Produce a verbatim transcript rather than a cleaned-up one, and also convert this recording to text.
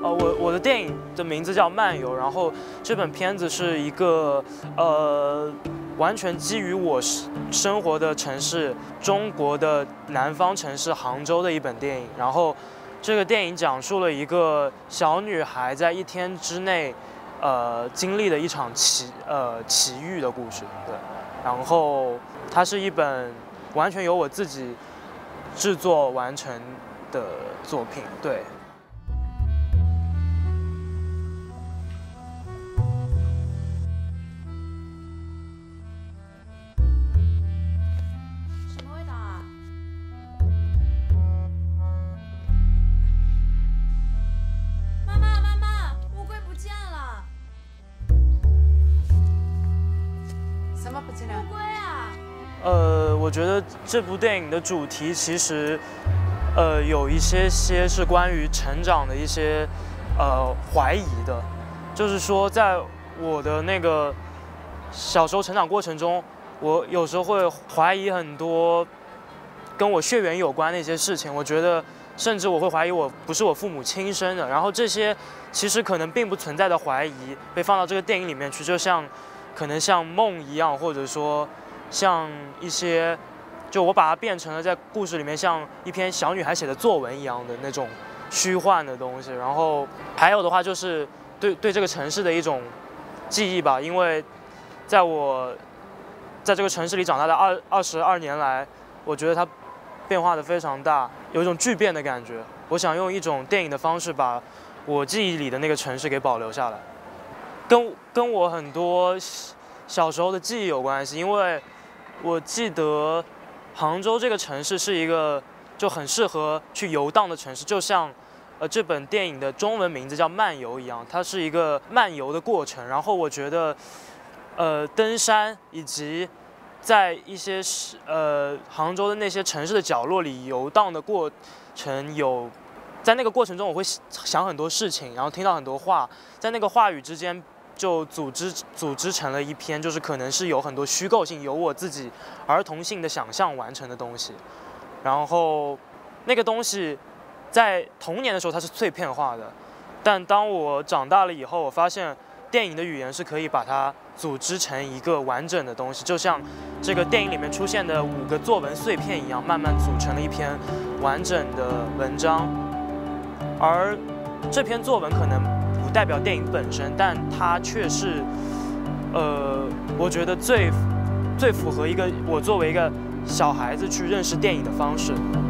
呃，我我的电影的名字叫《漫游》，然后这本片子是一个呃，完全基于我生活的城市中国的南方城市杭州的一本电影。然后这个电影讲述了一个小女孩在一天之内，呃，经历了一场奇呃奇遇的故事。对，然后它是一本完全由我自己制作完成的作品。对。 乌龟啊！ 呃，我觉得这部电影的主题其实，呃，有一些些是关于成长的一些，呃，怀疑的。就是说，在我的那个小时候成长过程中，我有时候会怀疑很多跟我血缘有关的一些事情。我觉得，甚至我会怀疑我不是我父母亲生的。然后这些其实可能并不存在的怀疑，被放到这个电影里面去，就像。可能像梦一样，或者说像一些，就我把它变成了在故事里面像一篇小女孩写的作文一样的那种虚幻的东西。然后还有的话就是对对这个城市的一种记忆吧，因为在我在这个城市里长大的二二十二年来，我觉得它变化的非常大，有一种巨变的感觉。我想用一种电影的方式把我记忆里的那个城市给保留下来。跟跟我很多小时候的记忆有关系，因为我记得杭州这个城市是一个就很适合去游荡的城市，就像呃这本电影的中文名字叫《漫游》一样，它是一个漫游的过程。然后我觉得，呃，登山以及在一些呃杭州的那些城市的角落里游荡的过程有。在那个过程中，我会想很多事情，然后听到很多话，在那个话语之间就组织组织成了一篇，就是可能是有很多虚构性，有我自己儿童性的想象完成的东西。然后那个东西在童年的时候它是碎片化的，但当我长大了以后，我发现电影的语言是可以把它组织成一个完整的东西，就像这个电影里面出现的五个作文碎片一样，慢慢组成了一篇完整的文章。而这篇作文可能不代表电影本身，但它却是，呃，我觉得最最符合一个我作为一个小孩子去认识电影的方式。